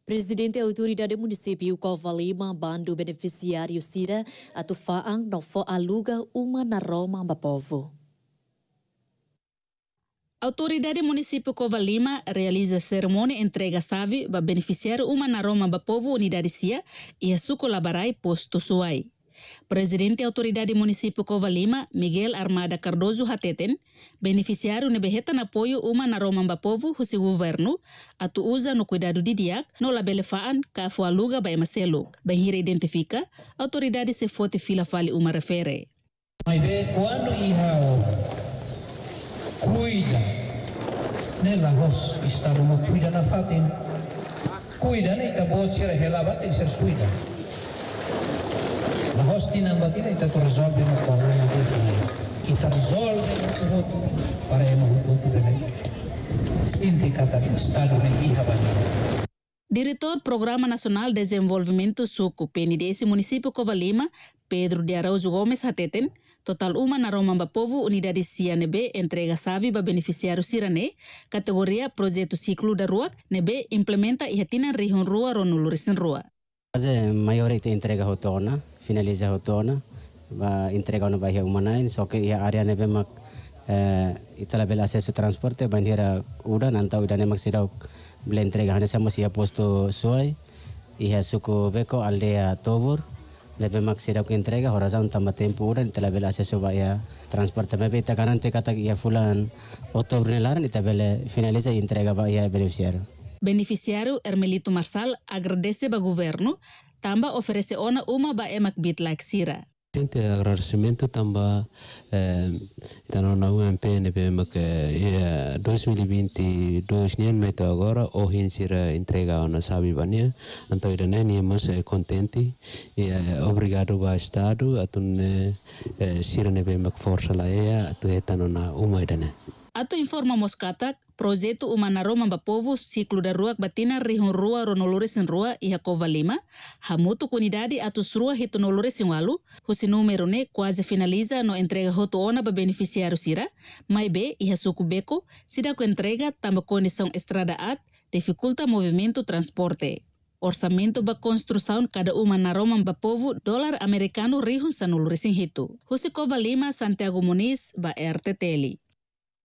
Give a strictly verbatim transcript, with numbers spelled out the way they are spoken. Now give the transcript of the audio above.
Presidente da Autoridade Município Cova Lima bandu beneficiário Sira atu faang no fo aluga uma na Roma Bapovo. Autoridade Município Cova Lima realiza cerimônia entrega chave para beneficiário uma na Roma Bapovo Unidade Cia e a su colaborai posto Suai. Presidente da Autoridade Município Cova Lima, Miguel Armada Cardoso Hateten, beneficiário nebeheta na apoio uma na Roma Bapovo husi governo, atu usa no cuidado de diak, no labelefaan ka fu aluga ba emaselo. Bahira identifica, autoridade se fote fila fali uma refere. Mas quando iha cuida, nela hos está uma cuida na fatin, cuida nem tá bom ser relabat tem ser cuida. La hostina batina ita to resolve nos problema dele. Ita resolve o para emo hutu dele. Sinti kata estado de iha banana. Diretor Programa Nacional de Desenvolvimento Suco, P N D S Município Cova Lima, Pedro de Araújo Gomes Hateten, total uma na Roma Bapovo Unidade C I A N B entrega chave para beneficiário Sirane, categoria Projeto Ciclo da Rua, N B implementa e retina Rijon Rua Ronulures em Rua. A maioria entrega rotona, finaliza rotona, vai entregar no bairro Humanain, só que a área nebe mak itala bela acesso transporte, bandeira uda, nantau ida nemak sidau bela entrega hanya sama sia posto Suai, ia suku beko aldea Tobur, nebe mak sidau que entrega, horazão tambah tempo uda, itala bela acesso baia transporte, mebe ita kanante kata ia fulan outubro nelaran, ita bela finaliza e entrega baia beneficiário. Beneficiário Hermelito Marsal agradece ao governo, também oferece ona uma ba emak bit like Sira. Gente agradecimento também eh então na U M P N B mak eh dois mil e vinte e dois nem meto agora o Sira entrega ona sabe bania, então ida nem mas contente e obrigado ao estado atun Sira nebe mak força lá é atu etano na uma ida né. Ato informa Moscatak, projeto uma na Roma Bapovo, ciclo da rua batina Rijon Rua Ronolures em Rua e Cova Lima, hamuto comunidade atus rua Ritonolores em Walu, husi número ne quase finaliza no entrega rotoona para beneficiário Sira, mas be e suco beco, sida com entrega também condição estrada at, dificulta movimento transporte. Orçamento para construção cada uma na Roma Bapovo, dólar americano Rijon Sanolures em Hito. Husi Cova Lima, Santiago Muniz, ba R T T L.